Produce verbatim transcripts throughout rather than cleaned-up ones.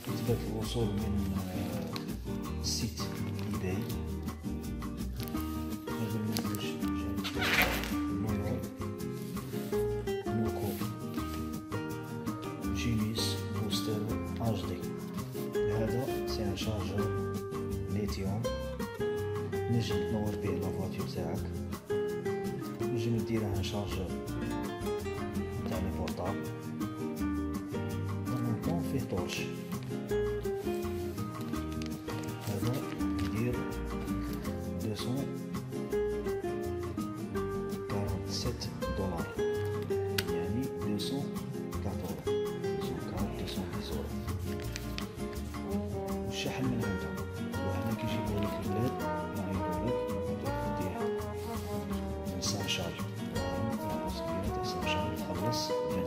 إثبات الوصول من سيت إيباي. هذا المنتوج نورو نوكو جينيس بوستر اتش دي. هذا سي ان شارجور ليثيوم نجم تنور به لافواتور تاعك، نجم ديره ان شارجور تاع لي بورطابل، ومن فيه طورش. هذا يدير مئتين وسبعة وأربعين دولار، يعني مئتين وأربعة مئتين وعشرة يورو. الشحن من عنده، وهنا كيجيبو لك البلاد يعيطو لك دير سان شارج تاع سان شارج تخلص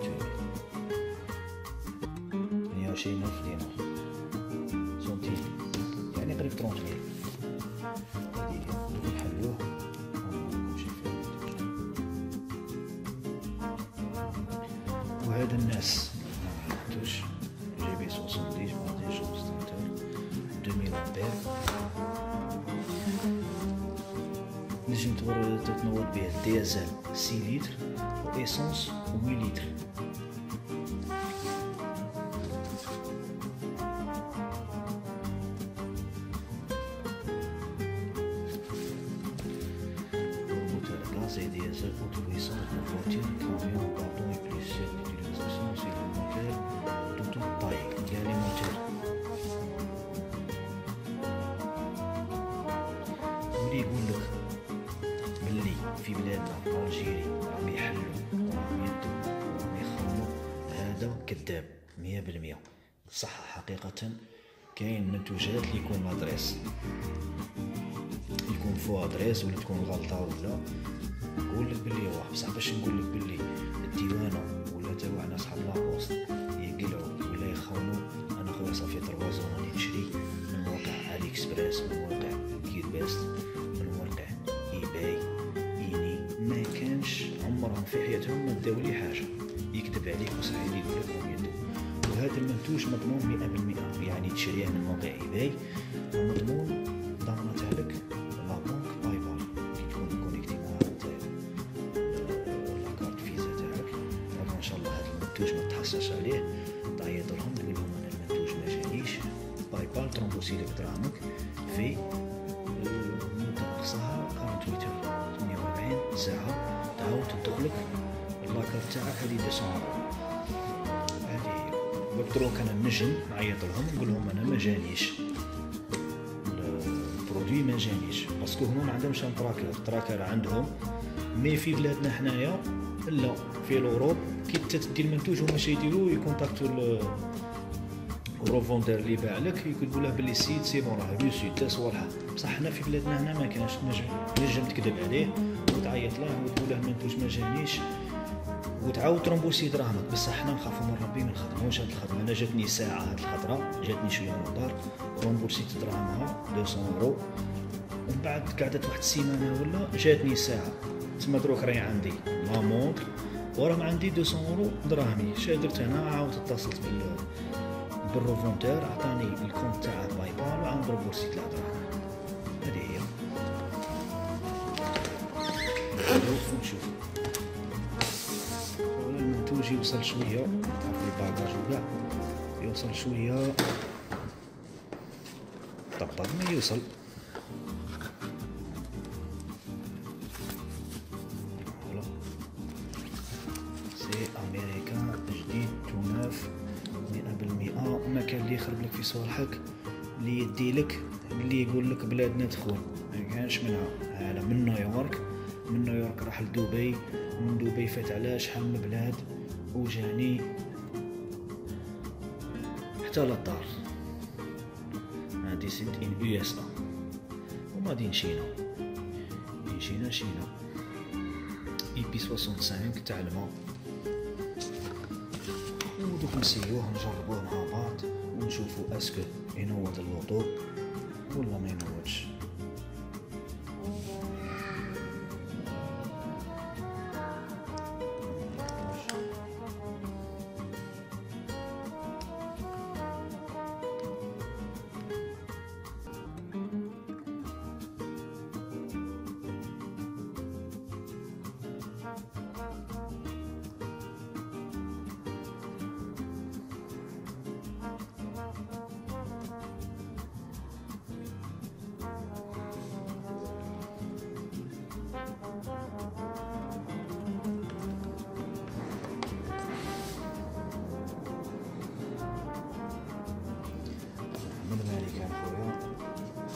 مئة وعشرين ألف دينار سنتيم، يعني قريب ثلاثين مية. هادي نحلوه ونمشي فيه. وهذا الناس ماعندوش جي بي سبعة وستين بعد جوج ستانتر ألفين أمبير، نجم تتنور به ديزل ستة لتر وإيسونس ثمانية لتر. C'est diesel autorisant une voiture, camion, bateau et plusieurs utilisations sur le moteur de toute taille. Il y a les moteurs. ولي يقول لك ملي في بلادنا الجيري راهم يحلوا وراهم يدوا وراهم يخموا، هذا كذاب مية بالمية. صح حقيقة كاين منتوجات اللي يكون مادريس، يكون فوق ادريس ولا تكون غلطة ولا نقول لك بلي واحد، بصح باش نقول لك بلي الديوانه ولا تا واحد اصحاب لابوست يقلعوا ولا يخونوا. انا خويا صافي ثلاثة زون راني نشري من موقع علي اكسبريس، من موقع كير بيست، من موقع ايباي، ايني. ما كانش عمرهم في حياتهم ما داو لي حاجه، يكذب عليك وصحيح يقول لك هم يدو. وهذا المنتوج مضمون مئة بالمئة، يعني تشريه من موقع ايباي ومضمون ضمانتها لك لابونك باي بال. كي تكون كونيكتي مع لاكارت فيزا تاعك، ان شاء الله هذا المنتوج ما تحصلش عليه، تعيط لهم تقول لهم انا المنتوج ما جانيش، باي بال ترومبوسي لك دراهمك في مدة اقصاها ثمانية وأربعين ثمانية وأربعين ساعة، تعاود تدخلك اللاكارت تاعك هذه مئتين يورو. هذه بدروك انا نجم نعيط لهم نقول لهم انا ما جانيش البرودوي، ما جانيش باسكو هما ما عندهمش ان تراكر، تراكر عندهم مي في بلادنا حنايا لا، في الاوروب كي تدي المنتوج هما شي يديروا يكونتاكتو الروفوندر اللي باع لك، يقولوا له بلي السيد سي بون راه ريوسي تا صوالحه. بصح حنا في بلادنا هنا ما كانش، نجم نجم تكذب عليه وتعيط له وتقول له المنتوج ما جانيش وتعاود ترومبوسي دراهمك. بصح حنا نخافوا من ربي ما نخدموش هاد الخدمه. انا جاتني ساعه هاد الخطره، جاتني شويه نضار رومبورسيت دراهمها مئتين يورو، ومن بعد قعدت واحد السيمانه ولا جاتني ساعه. تما دروك راهي عندي لا مونطر وراه عندي مئتين يورو دراهمي. شا درت انا؟ عاودت اتصلت بال بالروفونتور، عطاني الكونت تاع باي بال وعاود رومبورسيت له دراهم. هذه هي. نشوف نشوف المنتوج يوصل شويه، تعرف الباكاج وكاع يوصل شويه طبق ما يوصل. فوالا سي امريكان جديد توناف مئة بالمئة. ما كان اللي يخرب لك في صالحك، اللي يدي لك اللي يقول لك بلادنا تخون، ما كانش منها. هذا من نيويورك، من نيويورك راح لدبي، من دبي فات على شحال من بلاد وجاني حتى للدار. هادي سيت ان يو اس ا وما دين شينا، دين شينا شينا اي بي خمسة وستين تاع الماء. ودوك نسيوه نجربوه مع بعض ونشوفو اسكو ينوض اللوطو ولا ما ينوضش.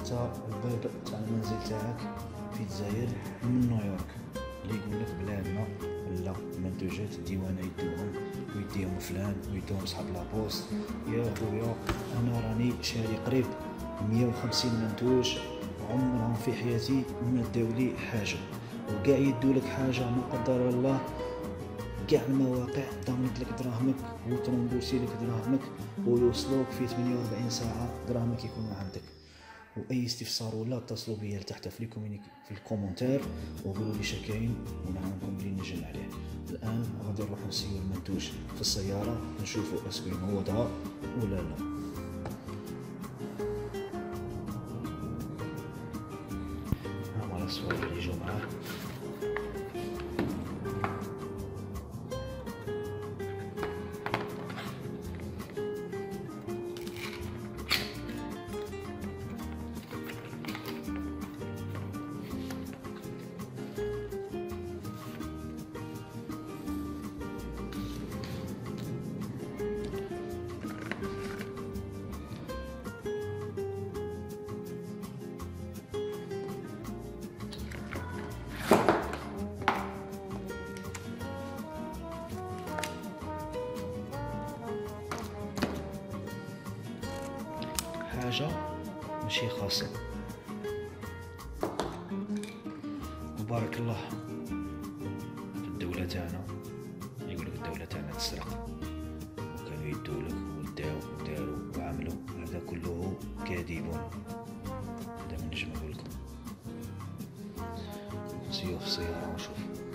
انت الباب تاع المنزل تاعك في الجزائر من نيويورك، اللي يقول لك بلادنا لا منتوجات الديوانه يدوهم ويديهم فلان ويدوهم صحاب لابوست. يا خويا انا راني شاري قريب مية وخمسين منتوج، عمرهم في حياتي ما داو لي حاجه، وكاع يدولك حاجه ما قدر الله. كاع المواقع ضامنت لك دراهمك وترمبوسي لك دراهمك ويوصلوك في ثمانية وأربعين ساعه دراهمك يكونوا عندك. واي استفسار ولا اتصلوا بيا لتحت في الكومينيك في الكومنتير وقولوا لي شكاين ونعاونكم بلي نجم عليه. الان غادي نروح نسيو المنتوج في السياره نشوفوا اسكو نعوضها ولا لا. هما الصور اللي يجوا معاه. حاجة ماشي خاصة. وبارك الله في الدولة تاعنا، يقولك الدولة تاعنا تسرق وكانوا يدولك وداو وداروا وعملوا، هذا كله كاذب. هذا ما نجم نقولكم. نسيو في السيارة ونشوف.